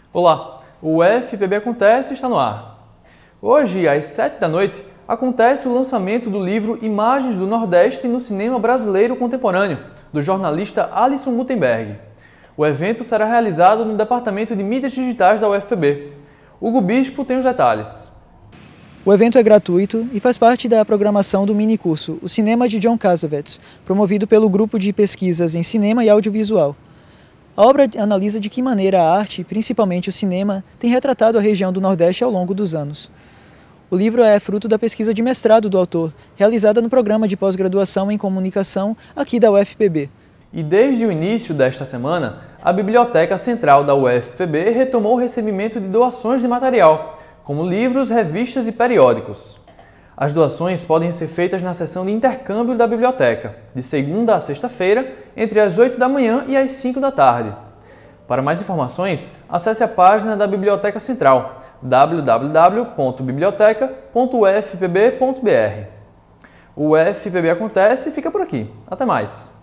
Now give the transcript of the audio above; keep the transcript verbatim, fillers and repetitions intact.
Olá, o U F P B Acontece está no ar. Hoje, às sete da noite, acontece o lançamento do livro Imagens do Nordeste no Cinema Brasileiro Contemporâneo, do jornalista Alisson Gutenberg. O evento será realizado no Departamento de Mídias Digitais da U F P B. Hugo Bispo tem os detalhes. O evento é gratuito e faz parte da programação do minicurso O Cinema de John Cassavetes, promovido pelo Grupo de Pesquisas em Cinema e Audiovisual. A obra analisa de que maneira a arte, principalmente o cinema, tem retratado a região do Nordeste ao longo dos anos. O livro é fruto da pesquisa de mestrado do autor, realizada no programa de pós-graduação em comunicação aqui da U F P B. E desde o início desta semana, a Biblioteca Central da U F P B retomou o recebimento de doações de material, como livros, revistas e periódicos. As doações podem ser feitas na seção de intercâmbio da biblioteca, de segunda a sexta-feira, entre as oito da manhã e as cinco da tarde. Para mais informações, acesse a página da Biblioteca Central, w w w ponto biblioteca ponto u f p b ponto b r. O U F P B Acontece fica por aqui. Até mais!